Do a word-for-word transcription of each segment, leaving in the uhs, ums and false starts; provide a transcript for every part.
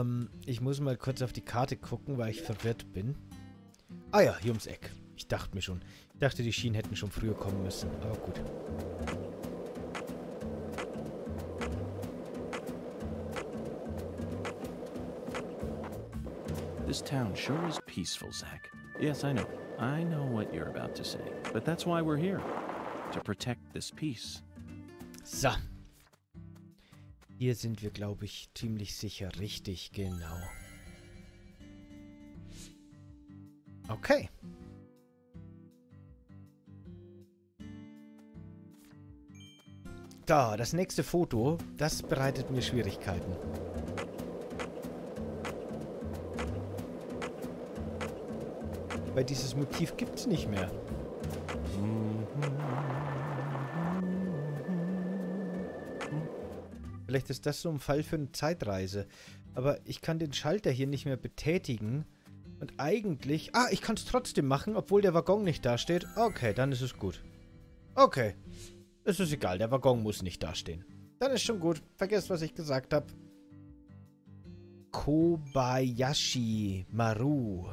Ähm, ich muss mal kurz auf die Karte gucken, weil ich verwirrt bin. Ah ja, hier ums Eck. Ich dachte mir schon. Ich dachte, die Schienen hätten schon früher kommen müssen. Aber gut. This town sure is peaceful, Zach. Yes, I know. I know what you're about to say. But that's why we're here. To protect this peace. So. Hier sind wir, glaube ich, ziemlich sicher richtig. Genau. Okay. Da, das nächste Foto, das bereitet mir Schwierigkeiten. Weil dieses Motiv gibt es nicht mehr. Vielleicht ist das so ein Fall für eine Zeitreise. Aber ich kann den Schalter hier nicht mehr betätigen. Und eigentlich... Ah, ich kann es trotzdem machen, obwohl der Waggon nicht dasteht. Okay, dann ist es gut. Okay. Es ist egal, der Waggon muss nicht dastehen. Dann ist schon gut. Vergesst, was ich gesagt habe. Kobayashi Maru.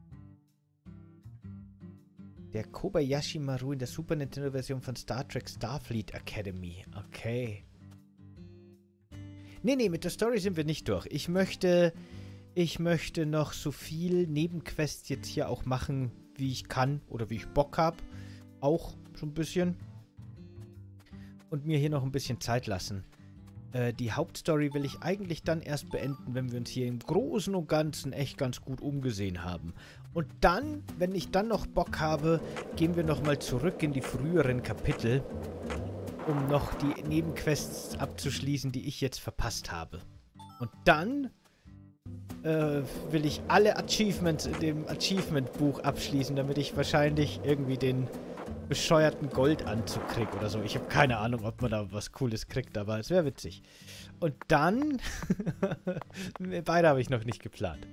Der Kobayashi Maru in der Super Nintendo-Version von Star Trek Starfleet Academy. Okay. Nee, nee, mit der Story sind wir nicht durch. Ich möchte... Ich möchte noch so viel Nebenquests jetzt hier auch machen, wie ich kann oder wie ich Bock habe. Auch so ein bisschen. Und mir hier noch ein bisschen Zeit lassen. Äh, die Hauptstory will ich eigentlich dann erst beenden, wenn wir uns hier im Großen und Ganzen echt ganz gut umgesehen haben. Und dann, wenn ich dann noch Bock habe, gehen wir nochmal zurück in die früheren Kapitel, um noch die Nebenquests abzuschließen, die ich jetzt verpasst habe. Und dann äh, will ich alle Achievements in dem Achievement-Buch abschließen, damit ich wahrscheinlich irgendwie den bescheuerten Goldanzug kriege oder so. Ich habe keine Ahnung, ob man da was Cooles kriegt, aber es wäre witzig. Und dann... Beide habe ich noch nicht geplant.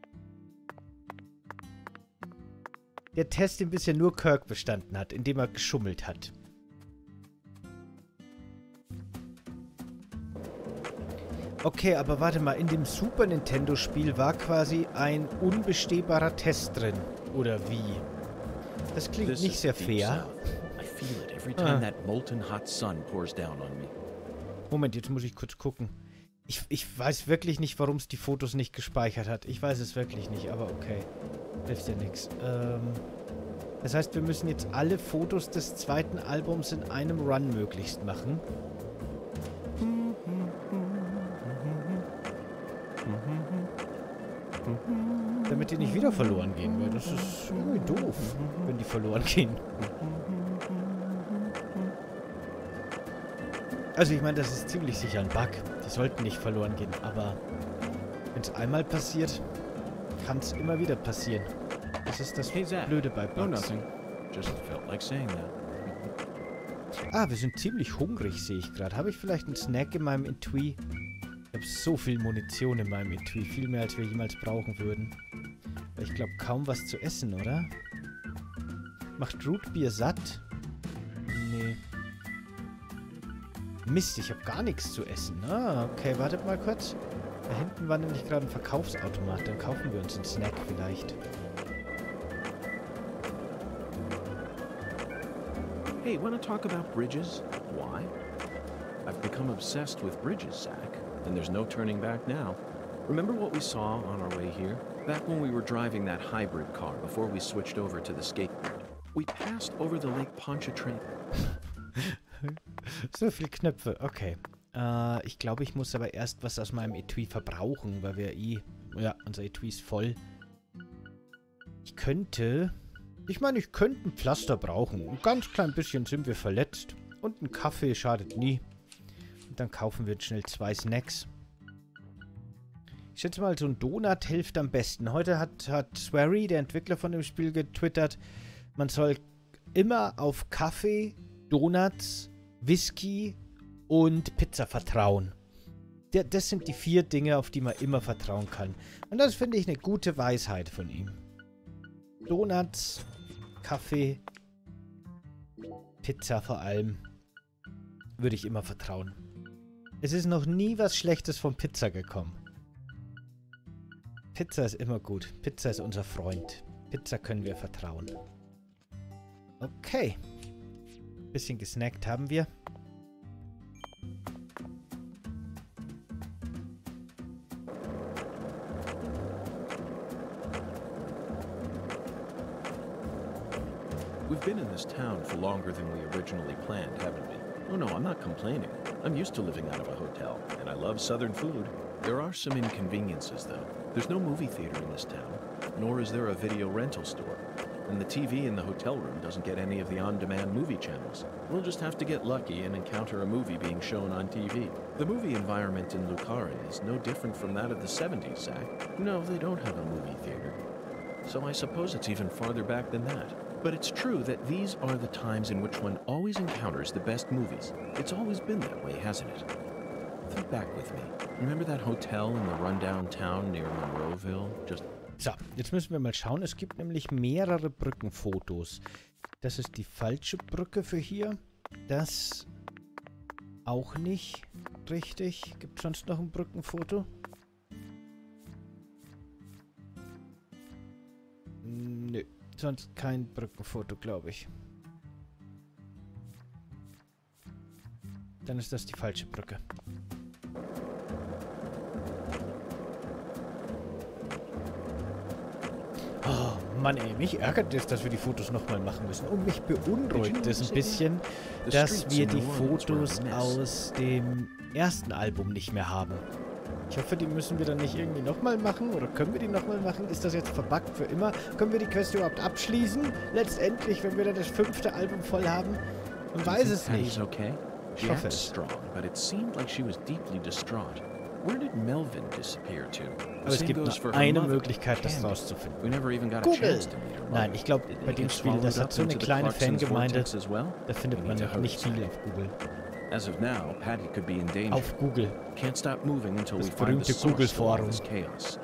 Der Test, den bisher nur Kirk bestanden hat, indem er geschummelt hat. Okay, aber warte mal, in dem Super Nintendo-Spiel war quasi ein unbestehbarer Test drin. Oder wie? Das klingt nicht sehr fair. Ah. Moment, jetzt muss ich kurz gucken. Ich, ich weiß wirklich nicht, warum es die Fotos nicht gespeichert hat. Ich weiß es wirklich nicht, aber okay. Hilft ja nichts. Ähm, das heißt, wir müssen jetzt alle Fotos des zweiten Albums in einem Run möglichst machen. Damit die nicht wieder verloren gehen, weil das ist irgendwie doof, wenn die verloren gehen. Also ich meine, das ist ziemlich sicher ein Bug. Die sollten nicht verloren gehen, aber wenn es einmal passiert, kann es immer wieder passieren. Das ist das Blöde bei Bugs. Ah, wir sind ziemlich hungrig, sehe ich gerade. Habe ich vielleicht einen Snack in meinem Etui? Ich habe so viel Munition in meinem Etui. Viel mehr, als wir jemals brauchen würden. Aber ich glaube, kaum was zu essen, oder? Macht Rootbier satt? Nee. Mist, ich habe gar nichts zu essen. Ah, okay, wartet mal kurz. Da hinten war nämlich gerade ein Verkaufsautomat. Dann kaufen wir uns einen Snack vielleicht. Hey, wanna talk about bridges? Why? I've become obsessed with bridges, Zach. And there's no turning back now. Remember what we saw on our way here? Back when we were driving that hybrid car before we switched over to the skateboard. We passed over the Lake Pontchartrain. So viele Knöpfe, okay. Äh, ich glaube, ich muss aber erst was aus meinem Etui verbrauchen, weil wir eh... Ja, unser Etui ist voll. Ich könnte... Ich meine, ich könnte ein Pflaster brauchen. Ein ganz klein bisschen sind wir verletzt. Und ein Kaffee schadet nie. Und dann kaufen wir schnell zwei Snacks. Ich schätze mal, so ein Donut hilft am besten. Heute hat, hat Swery, der Entwickler von dem Spiel, getwittert, man soll immer auf Kaffee, Donuts, Whisky und Pizza vertrauen. Der, das sind die vier Dinge, auf die man immer vertrauen kann. Und das finde ich eine gute Weisheit von ihm. Donuts, Kaffee, Pizza vor allem, würde ich immer vertrauen. Es ist noch nie was Schlechtes von Pizza gekommen. Pizza ist immer gut. Pizza ist unser Freund. Pizza können wir vertrauen. Okay. Bisschen gesnackt haben wir. We've been in this town for longer than we originally planned, haven't we? Oh no, I'm not complaining. I'm used to living out of a hotel, and I love southern food. There are some inconveniences, though. There's no movie theater in this town, nor is there a video rental store. And the T V in the hotel room doesn't get any of the on-demand movie channels. We'll just have to get lucky and encounter a movie being shown on T V. The movie environment in Lucaria is no different from that of the seventies, Zach. No, they don't have a movie theater. So I suppose it's even farther back than that. But it's true that these are the times in which one always encounters the best movies. It's always been that way, hasn't it? Think back with me. Remember that hotel in the rundown town near Monroeville? Just So, jetzt müssen wir mal schauen. Es gibt nämlich mehrere Brückenfotos. Das ist die falsche Brücke für hier. Das auch nicht richtig. Gibt es sonst noch ein Brückenfoto? Nö, sonst kein Brückenfoto, glaube ich. Dann ist das die falsche Brücke. Oh Mann ey, mich ärgert es, dass wir die Fotos nochmal machen müssen. Und mich beunruhigt es ein bisschen, dass wir die Fotos aus dem ersten Album nicht mehr haben. Ich hoffe, die müssen wir dann nicht irgendwie nochmal machen. Oder können wir die nochmal machen? Ist das jetzt verbuggt für immer? Können wir die Quest überhaupt abschließen? Letztendlich, wenn wir dann das fünfte Album voll haben? Man weiß es nicht. Ich hoffe es. Where did Melvin disappear to? Aber es gibt nur eine Möglichkeit, das rauszufinden. Google! Nein, ich glaube, bei dem Spiel, das hat so eine kleine Fangemeinde, da findet man noch nicht viel auf Google. As of now, Patty could be in danger. Auf Google. Can't stop moving until Das we find the berühmte source of all Google-Forum. this chaos.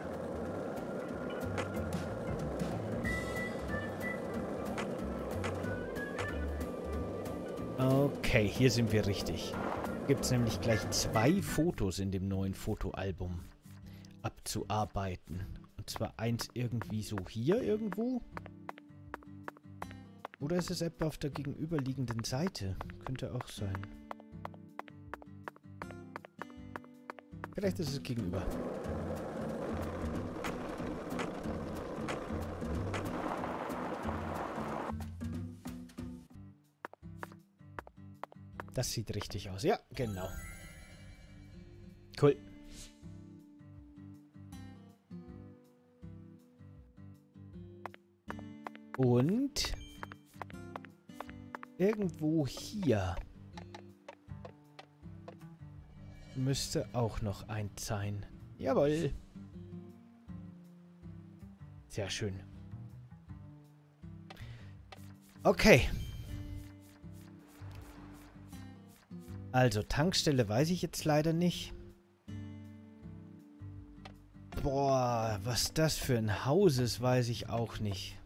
Okay, hier sind wir richtig. Gibt es nämlich gleich zwei Fotos in dem neuen Fotoalbum abzuarbeiten. Und zwar eins irgendwie so hier irgendwo. Oder ist es etwa auf der gegenüberliegenden Seite? Könnte auch sein. Vielleicht ist es gegenüber. Das sieht richtig aus. Ja, genau. Cool. Und irgendwo hier müsste auch noch eins sein. Jawohl. Sehr schön. Okay. Also, Tankstelle weiß ich jetzt leider nicht. Boah, was das für ein Haus ist, weiß ich auch nicht.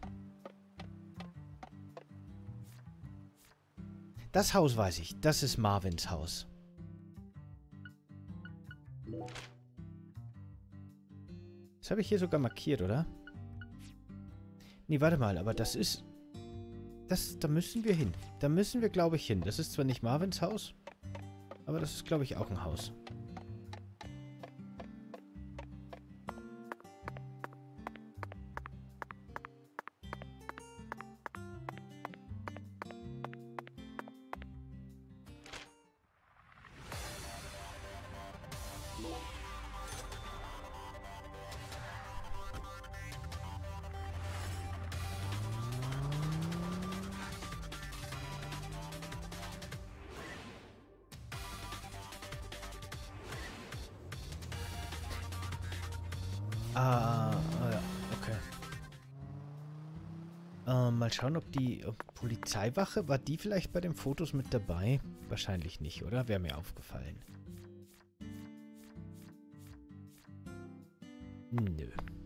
Das Haus weiß ich. Das ist Marvins Haus. Das habe ich hier sogar markiert, oder? Nee, warte mal, aber das ist... Das, da müssen wir hin. Da müssen wir, glaube ich, hin. Das ist zwar nicht Marvins Haus, aber das ist, glaube ich, auch ein Haus. Ah, ah, ja, okay. Ähm, mal schauen, ob die ob Polizeiwache, war die vielleicht bei den Fotos mit dabei? Wahrscheinlich nicht, oder? Wäre mir aufgefallen. Nö.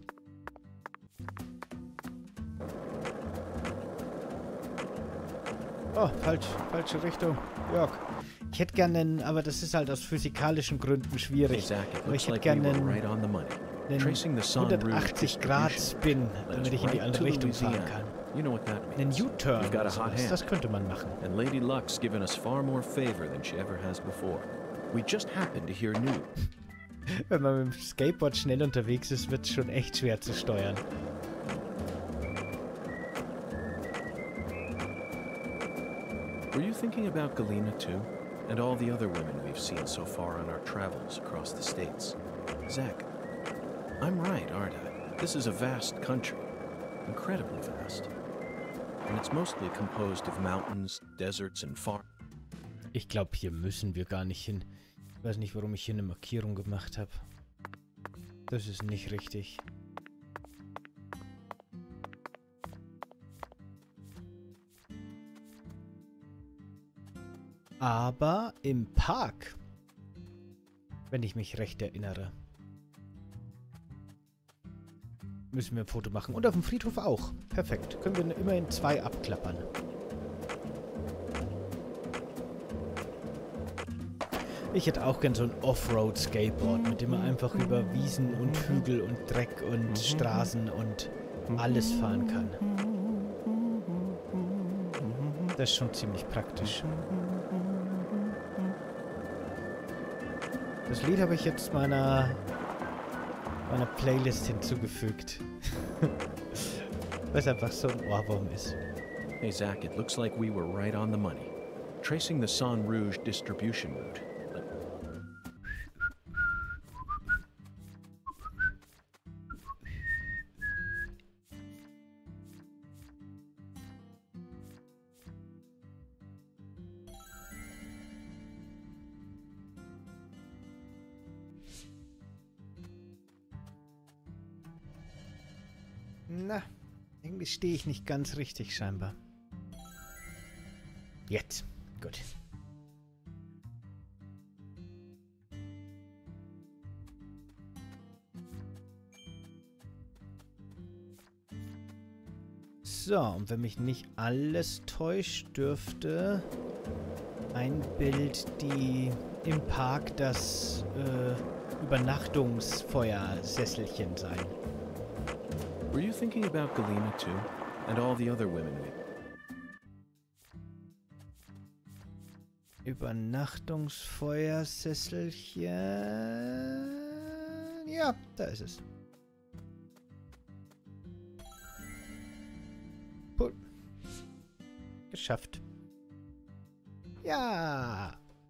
Oh, falsch, falsche Richtung. Jörg. Ich hätte gerne einen, aber das ist halt aus physikalischen Gründen schwierig. Exactly. Aber ich Looks hätte like we gerne were einen, right on the money. einen Tracing the Sun Rouge hundertachtzig Grad Spin, damit ich in die andere Richtung fahren kann. You know what that Einen means. U-Turn, You've got a oder hot sowas, hand. das könnte man machen. And Lady Luck's given us far more favor than she ever has before. We just happened to hear news. Wenn man mit dem Skateboard schnell unterwegs ist, wird es schon echt schwer zu steuern. Were you thinking about Galena too? And all the other women we've seen so far on our travels across the states? Zach, I'm right, aren't I? This is a vast country. Incredibly vast. And it's mostly composed of mountains, deserts and farms. Ich glaube, hier müssen wir gar nicht hin. Ich weiß nicht, warum ich hier eine Markierung gemacht habe. Das ist nicht richtig. Aber im Park, wenn ich mich recht erinnere, müssen wir ein Foto machen. Und auf dem Friedhof auch. Perfekt. Können wir immerhin zwei abklappern. Ich hätte auch gern so ein Offroad-Skateboard, mit dem man einfach über Wiesen und Hügel und Dreck und Straßen und alles fahren kann. Das ist schon ziemlich praktisch. Das Lied habe ich jetzt meiner, meiner Playlist hinzugefügt. Weil es einfach so ein Ohrwurm ist. Hey Zach, it looks like we were right on the money. Tracing the Sun Rouge distribution route. Na, irgendwie stehe ich nicht ganz richtig scheinbar. Jetzt. Gut. So, und wenn mich nicht alles täuscht, dürfte ein Bild die im Park das äh, Übernachtungsfeuersesselchen sein. Were you thinking about Galena too? And all the other women we... Übernachtungsfeuersesselchen. Ja, da ist es. Puh. Geschafft. Ja.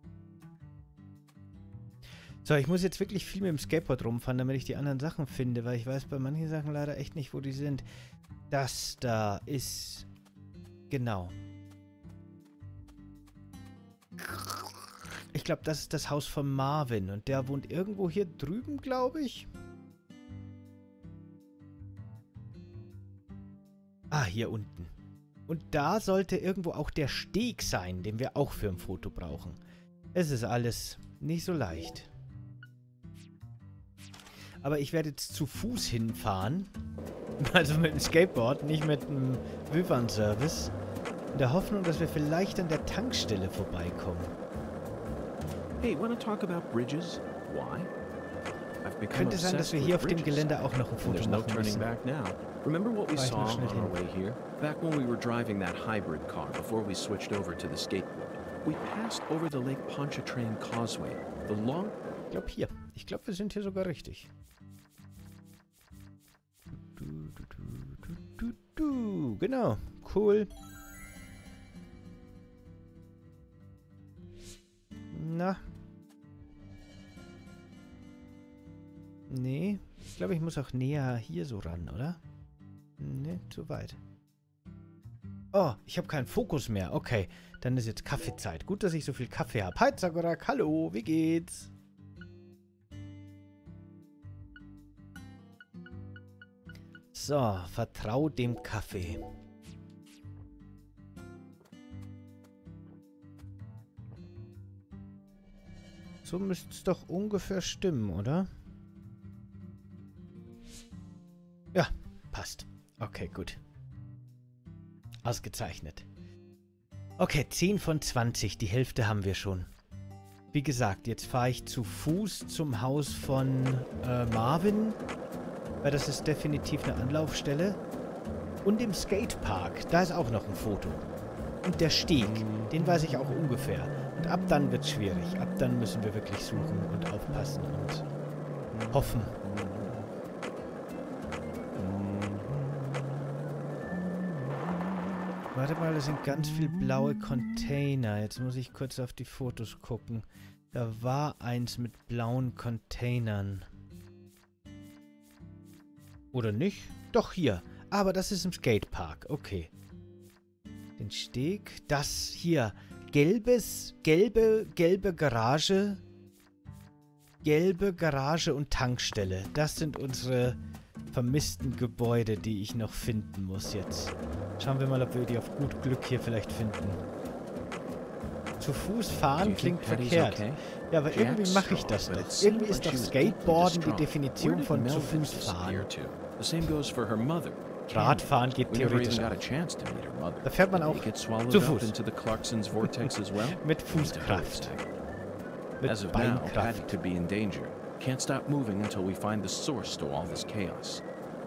So, ich muss jetzt wirklich viel mit dem Skateboard rumfahren, damit ich die anderen Sachen finde, weil ich weiß bei manchen Sachen leider echt nicht, wo die sind. Das da ist... Genau. Ich glaube, das ist das Haus von Marvin und der wohnt irgendwo hier drüben, glaube ich. Ah, hier unten. Und da sollte irgendwo auch der Steg sein, den wir auch für ein Foto brauchen. Es ist alles nicht so leicht. Aber ich werde jetzt zu Fuß hinfahren. Also mit dem Skateboard, nicht mit dem Wüfern-Service. In der Hoffnung, dass wir vielleicht an der Tankstelle vorbeikommen. Hey, wanna talk about bridges? Why? I've become Könnte sein, dass wir hier auf dem Gelände auch noch ein And Foto there's no machen turning müssen. back now. Remember what we Fahr ich saw noch schnell on our hin. way here? Back when we were driving that hybrid car before we switched over to the skateboard. We passed over the Lake Pontchartrain Causeway. The long... Ich glaube hier. Ich glaube, wir sind hier sogar richtig. Du, du, du, du, du, du. Genau. Cool. Na. Nee. Ich glaube, ich muss auch näher hier so ran, oder? Nee, zu weit. Oh, ich habe keinen Fokus mehr. Okay, dann ist jetzt Kaffeezeit. Gut, dass ich so viel Kaffee habe. Hi, Zagorak. Hallo, wie geht's? So, vertrau dem Kaffee. So müsste es doch ungefähr stimmen, oder? Ja, passt. Okay, gut. Ausgezeichnet. Okay, zehn von zwanzig. Die Hälfte haben wir schon. wie gesagt, jetzt fahre ich zu Fuß zum Haus von äh, Marvin, weil das ist definitiv eine Anlaufstelle. Und im Skatepark, da ist auch noch ein Foto. Und der Steg, den weiß ich auch ungefähr. Und ab dann wird es schwierig. Ab dann müssen wir wirklich suchen und aufpassen und hoffen. Warte mal, das sind ganz viele blaue Container. Jetzt muss ich kurz auf die Fotos gucken. Da war eins mit blauen Containern. Oder nicht? Doch, hier. Aber das ist im Skatepark. Okay. Den Steg. Das hier. Gelbes, gelbe, gelbe Garage. Gelbe Garage und Tankstelle. Das sind unsere vermissten Gebäude, die ich noch finden muss jetzt. Schauen wir mal, ob wir die auf gut Glück hier vielleicht finden. Zu Fuß fahren klingt verkehrt. Ja, aber irgendwie mache ich das doch. Irgendwie ist doch Skateboarden die Definition von zu Fuß fahren. Radfahren geht theoretisch auch. Da fährt man auch zu Fuß. Mit Fußkraft. Mit Beinkraft. Can't stop moving until we find the source to all this chaos.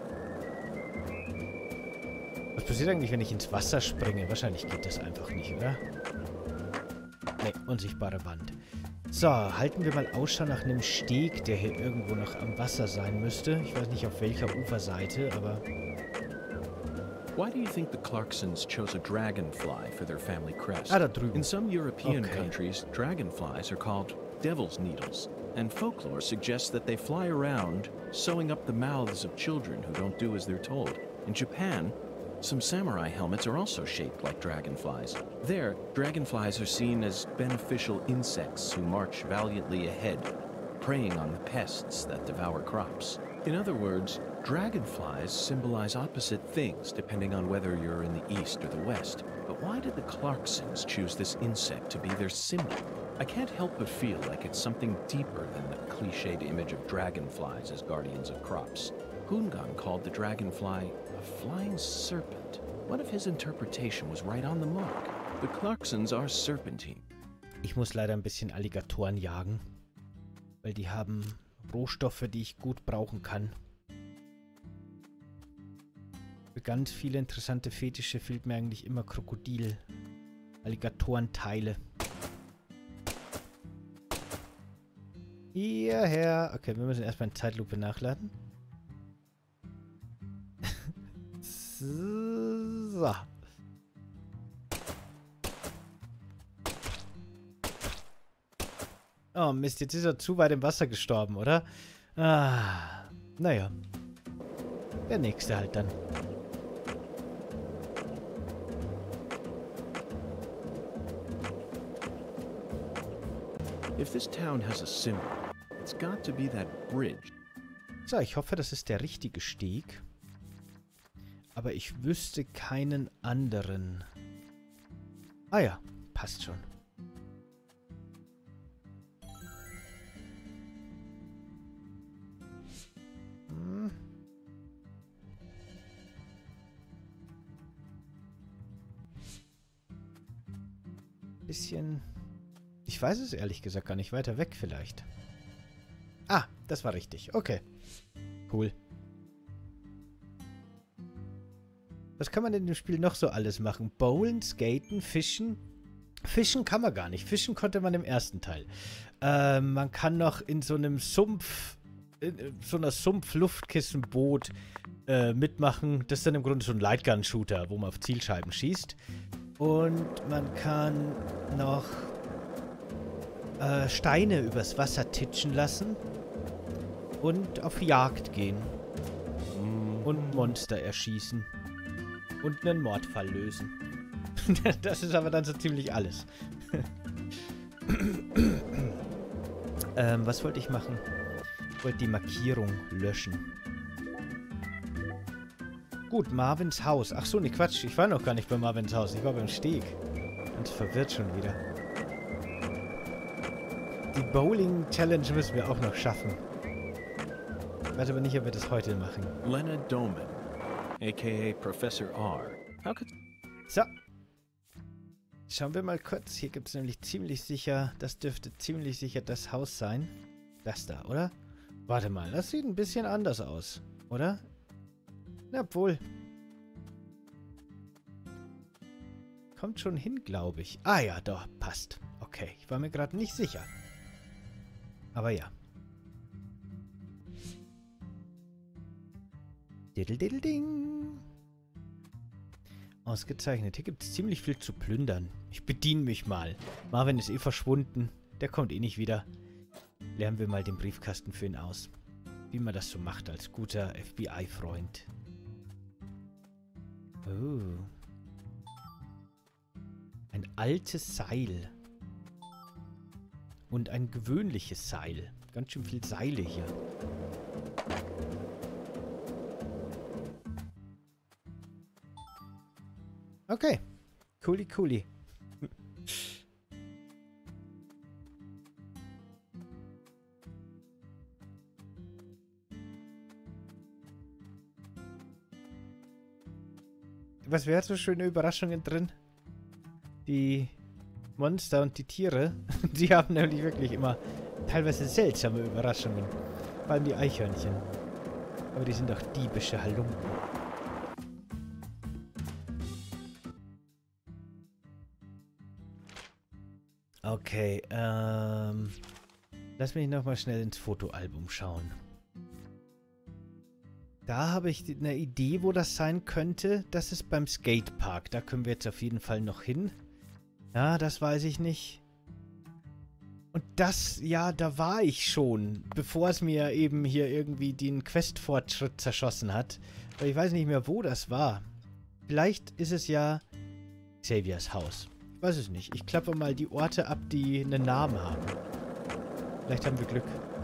Was passiert eigentlich, wenn ich ins Wasser springe? Wahrscheinlich geht das einfach nicht, oder? Ne, unsichtbare Wand. So, halten wir mal Ausschau nach einem Steg, der hier irgendwo noch am Wasser sein müsste. Ich weiß nicht, auf welcher Uferseite, aber... Why do you think the Clarksons chose a dragonfly for their family crest? Ah, da drüben. In some European Okay. countries, dragonflies are called devil's needles, and folklore suggests that they fly around, sewing up the mouths of children who don't do as they're told. In Japan, some samurai helmets are also shaped like dragonflies. There, dragonflies are seen as beneficial insects who march valiantly ahead, preying on the pests that devour crops. In other words, dragonflies symbolize opposite things depending on whether you're in the east or the west. But why did the Clarksons choose this insect to be their symbol? I can't help but feel like it's something deeper than the cliched image of dragonflies as guardians of crops. Hungan called the dragonfly a flying serpent. What if his interpretation was right on the mark? The Clarksons are serpentine. Ich muss leider ein bisschen Alligatoren jagen, weil die haben Rohstoffe, die ich gut brauchen kann. Für ganz viele interessante Fetische fehlt mir eigentlich immer Krokodil. Alligatorenteile. Hierher. Okay, wir müssen erstmal in Zeitlupe nachladen. So. Oh Mist, jetzt ist er zu weit im Wasser gestorben, oder? Ah, naja. Der nächste halt dann. If this town has a symbol, it's got to be that bridge. So, ich hoffe, das ist der richtige Steg. Aber ich wüsste keinen anderen. Ah ja, passt schon. Hm. Bisschen... Ich weiß es ehrlich gesagt gar nicht. Weiter weg vielleicht. Ah, das war richtig. Okay. Cool. Was kann man in dem Spiel noch so alles machen? Bowlen, skaten, fischen? Fischen kann man gar nicht. Fischen konnte man im ersten Teil. Äh, man kann noch in so einem Sumpf, in so einer Sumpf-Luftkissenboot äh, mitmachen. Das ist dann im Grunde so ein Lightgun-Shooter, wo man auf Zielscheiben schießt. Und man kann noch äh, Steine übers Wasser titschen lassen und auf Jagd gehen. Und Monster erschießen. Und einen Mordfall lösen. Das ist aber dann so ziemlich alles. ähm, was wollte ich machen? Ich wollte die Markierung löschen. Gut, Marvins Haus. Ach so, ne Quatsch. Ich war noch gar nicht bei Marvins Haus. Ich war beim Steg. Ganz verwirrt schon wieder. Die Bowling-Challenge müssen wir auch noch schaffen. Ich weiß aber nicht, ob wir das heute machen. Leonard Doman, aka Professor R. How could... So. Schauen wir mal kurz. Hier gibt es nämlich ziemlich sicher, das dürfte ziemlich sicher das Haus sein. Das da, oder? Warte mal, das sieht ein bisschen anders aus, oder? Na, obwohl. Kommt schon hin, glaube ich. Ah ja, doch, passt. Okay, ich war mir gerade nicht sicher. Aber ja. Diddle-diddle-ding. Ausgezeichnet. Hier gibt es ziemlich viel zu plündern. Ich bediene mich mal. Marvin ist eh verschwunden. Der kommt eh nicht wieder. Lernen wir mal den Briefkasten für ihn aus. Wie man das so macht als guter F B I-Freund. Oh. Ein altes Seil. Und ein gewöhnliches Seil. Ganz schön viel Seile hier. Okay. Cooli, cooli. Was wäre so schöne Überraschungen drin? Die Monster und die Tiere, die haben nämlich wirklich immer teilweise seltsame Überraschungen. Vor allem die Eichhörnchen. Aber die sind doch diebische Halunken. Okay, ähm... lass mich nochmal schnell ins Fotoalbum schauen. Da habe ich eine Idee, wo das sein könnte. Das ist beim Skatepark. Da können wir jetzt auf jeden Fall noch hin. Ja, das weiß ich nicht. Und das, ja, da war ich schon, bevor es mir eben hier irgendwie den Quest-Fortschritt zerschossen hat. Aber ich weiß nicht mehr, wo das war. Vielleicht ist es ja Xaviers Haus. Ich weiß es nicht. Ich klappe mal die Orte ab, die einen Namen haben. Vielleicht haben wir Glück.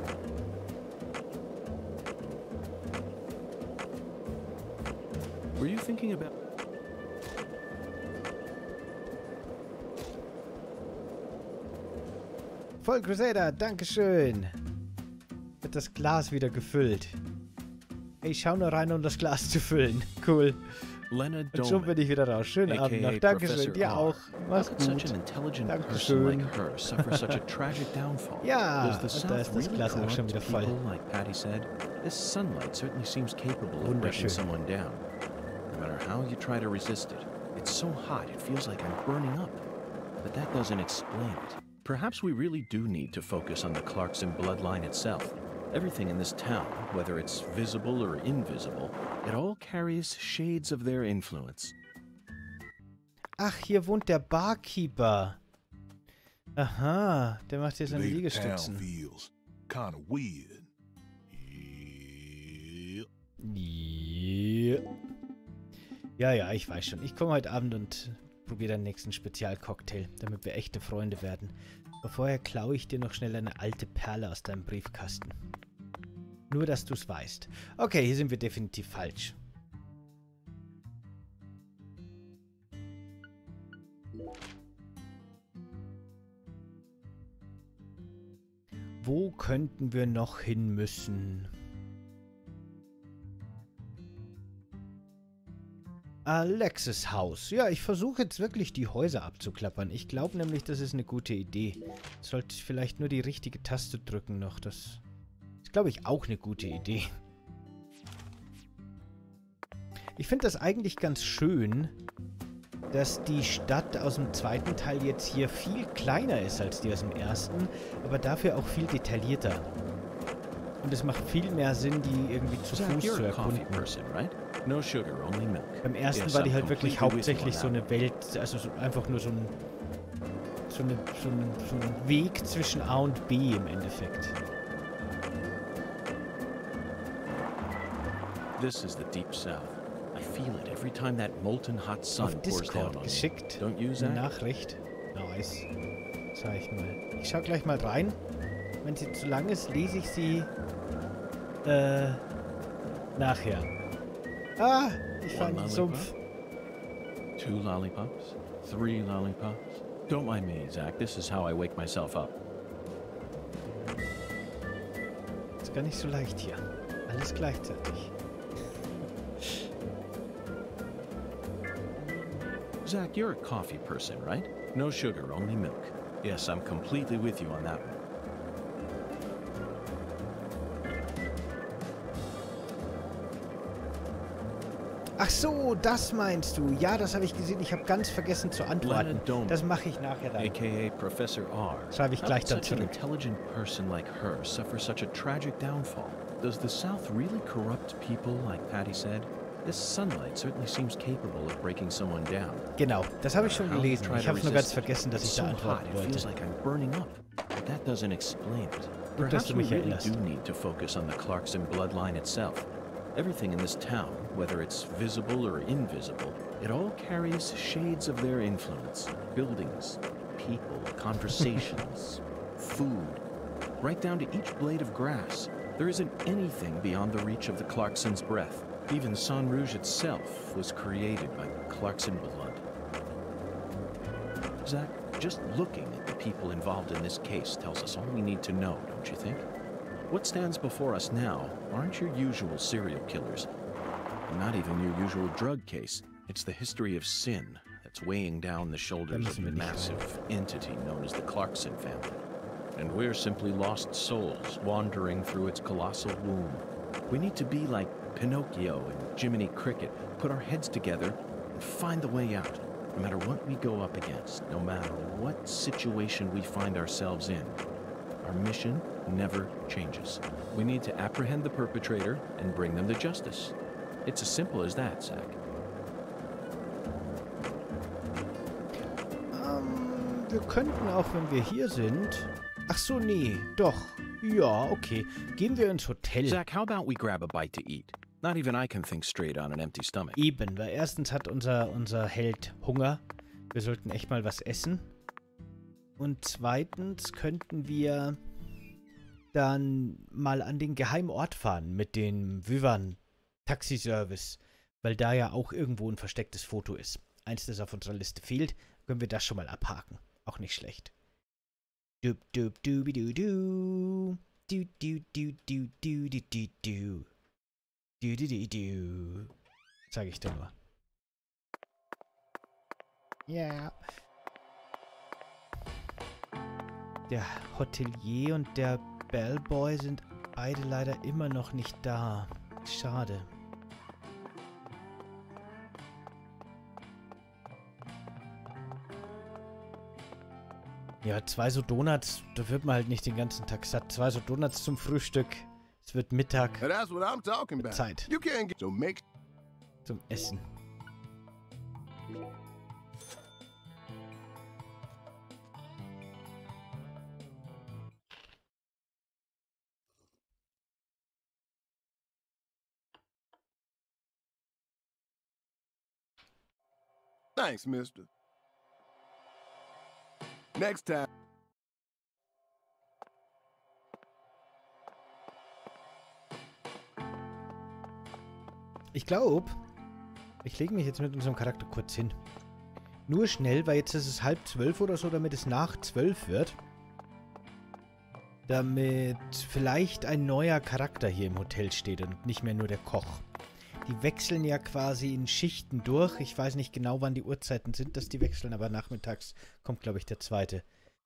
Were you thinking about... Voll Crusader, dankeschön. Wird das Glas wieder gefüllt. Hey, ich schau nur rein, um das Glas zu füllen. Cool. Leonard Und schon bin ich wieder raus. Schönen Abend noch. Dankeschön. Dir auch. Mach's gut. Dankeschön. Ja, und da ist das Glas auch schon wieder voll. Wunderschön. No matter how you try to resist it, it's so hot it feels like I'm burning up. But that doesn't explain it. Perhaps we really do need to focus on the Clarkson bloodline itself. Everything in this town, whether it's visible or invisible, it all carries shades of their influence. Ach, hier wohnt der Barkeeper. Aha, der macht hier seine Liegestützen. Kind of weird. Yeah. Ja, ja, ich weiß schon. Ich komme heute Abend und probiere den nächsten Spezialcocktail, damit wir echte Freunde werden. Aber vorher klaue ich dir noch schnell eine alte Perle aus deinem Briefkasten. Nur, dass du es weißt. Okay, hier sind wir definitiv falsch. Wo könnten wir noch hin müssen? Alexis Haus. Ja, ich versuche jetzt wirklich die Häuser abzuklappern. Ich glaube nämlich, das ist eine gute Idee. Sollte ich vielleicht nur die richtige Taste drücken noch. Das ist, glaube ich, auch eine gute Idee. Ich finde das eigentlich ganz schön, dass die Stadt aus dem zweiten Teil jetzt hier viel kleiner ist als die aus dem ersten, aber dafür auch viel detaillierter. Und es macht viel mehr Sinn, die irgendwie zu Fuß zu erkunden. No sugar, only milk. Beim ersten Yes, war die I'm halt wirklich completely hauptsächlich with so you on eine Welt, also so einfach nur so ein, so, eine, so, ein, so ein Weg zwischen A und B im Endeffekt. This is the deep south. I feel it every time that molten hot sun Auf pours down Discord on me. geschickt, Don't you, eine Zach? Nachricht. Nice. Sag ich mal. Ich schau gleich mal rein. Wenn sie zu lang ist, lese ich sie äh, nachher. Ah, ich One fand den Sumpf. Two lollipops? Three lollipops? Don't mind me, Zach. This is how I wake myself up. Ist gar nicht so leicht hier. Alles gleichzeitig. Zach, you're a coffee person, right? No sugar, only milk. Yes, I'm completely with you on that one. Ach so, das meinst du. Ja, das habe ich gesehen. Ich habe ganz vergessen zu antworten. Das mache ich nachher dann. aka Professor R. Schreibe ich How gleich did dann such an zurück. intelligent person like her suffer such a tragic downfall? Does the South really corrupt people, like Patty said? This sunlight certainly seems capable of breaking someone down. Genau, das habe ich schon How you gelesen. try Ich to habe es nur resist ganz it. vergessen, dass It's ich so da hot, antworten it feels wollte. like I'm burning up. But that doesn't explain it. Gut, dass Perhaps du we mich really erinnerst. do need to focus on the Clarkson bloodline itself. Everything in this town, whether it's visible or invisible, it all carries shades of their influence. Buildings, people, conversations, food, right down to each blade of grass. There isn't anything beyond the reach of the Clarkson's breath. Even San Rouge itself was created by Clarkson blood. Zach, just looking at the people involved in this case tells us all we need to know, don't you think? What stands before us now aren't your usual serial killers. Not even your usual drug case. It's the history of sin that's weighing down the shoulders of a massive entity known as the Clarkson family. And we're simply lost souls wandering through its colossal womb. We need to be like Pinocchio and Jiminy Cricket, put our heads together and find the way out, no matter what we go up against, no matter what situation we find ourselves in. Our mission never changes. We need to apprehend the perpetrator and bring them to justice. It's as simple as that, Zach. Ähm, wir könnten auch, wenn wir hier sind... Ach so, nee, doch. Ja, okay. Gehen wir ins Hotel. Zach, how about we grab a bite to eat? Not even I can think straight on an empty stomach. Eben, weil erstens hat unser, unser Held Hunger. Wir sollten echt mal was essen. Und zweitens könnten wir dann mal an den Geheimort fahren mit dem Vivan Taxiservice, weil da ja auch irgendwo ein verstecktes Foto ist. Eins, das auf unserer Liste fehlt, können wir das schon mal abhaken. Auch nicht schlecht. Du du du du du du du du du du du du du du du du sag ich dir nur. Ja. Yeah. Der Hotelier und der Bellboy sind beide leider immer noch nicht da. Schade. Ja, zwei so Donuts, da wird man halt nicht den ganzen Tag satt. Zwei so Donuts zum Frühstück. Es wird Mittag. That's what I'm talking about. Zeit. You can't get so make Zum Essen. Thanks, mister. Next time. Ich glaube, ich lege mich jetzt mit unserem Charakter kurz hin. Nur schnell, weil jetzt ist es halb zwölf oder so, damit es nach zwölf wird. Damit vielleicht ein neuer Charakter hier im Hotel steht und nicht mehr nur der Koch. Die wechseln ja quasi in Schichten durch. Ich weiß nicht genau, wann die Uhrzeiten sind, dass die wechseln, aber nachmittags kommt, glaube ich, der zweite.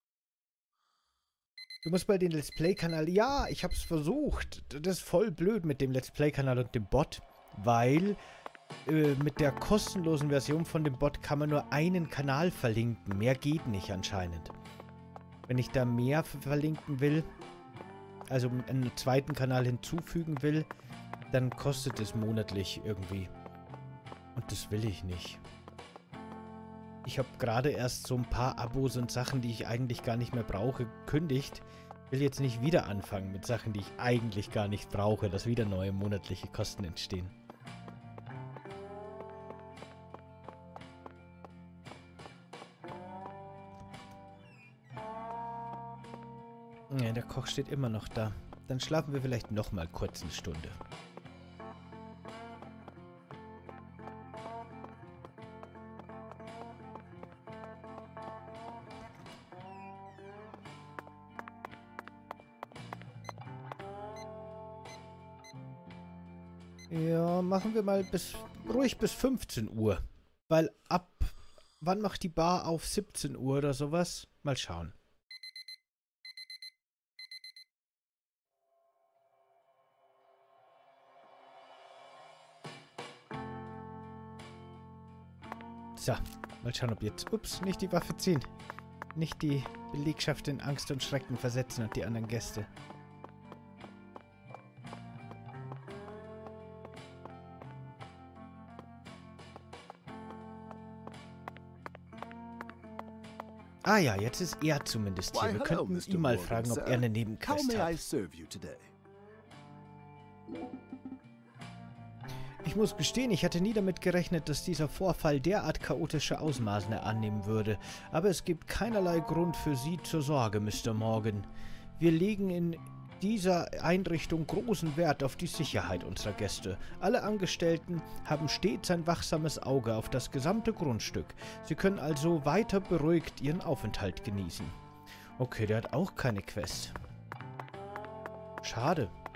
Du musst bei den Let's Play-Kanal... Ja, ich habe es versucht. Das ist voll blöd mit dem Let's Play-Kanal und dem Bot, weil äh, mit der kostenlosen Version von dem Bot kann man nur einen Kanal verlinken. Mehr geht nicht anscheinend. Wenn ich da mehr verlinken will, also einen zweiten Kanal hinzufügen will, dann kostet es monatlich irgendwie. Und das will ich nicht. Ich habe gerade erst so ein paar Abos und Sachen, die ich eigentlich gar nicht mehr brauche, gekündigt. Will jetzt nicht wieder anfangen mit Sachen, die ich eigentlich gar nicht brauche, dass wieder neue monatliche Kosten entstehen. Ja, der Koch steht immer noch da. Dann schlafen wir vielleicht noch mal kurz eine Stunde. Ja, machen wir mal bis ruhig bis fünfzehn Uhr. Weil ab Wann macht die Bar auf? siebzehn Uhr oder sowas? Mal schauen. So, mal schauen, ob jetzt... Ups, nicht die Waffe ziehen. Nicht die Belegschaft in Angst und Schrecken versetzen und die anderen Gäste. Ah ja, jetzt ist er zumindest hier. Wir könnten ihn mal fragen, ob er eine Nebenquest hat. Ich muss gestehen, ich hatte nie damit gerechnet, dass dieser Vorfall derart chaotische Ausmaße annehmen würde. Aber es gibt keinerlei Grund für Sie zur Sorge, Mister Morgan. Wir legen in dieser Einrichtung großen Wert auf die Sicherheit unserer Gäste. Alle Angestellten haben stets ein wachsames Auge auf das gesamte Grundstück. Sie können also weiter beruhigt Ihren Aufenthalt genießen. Okay, der hat auch keine Quest. Schade.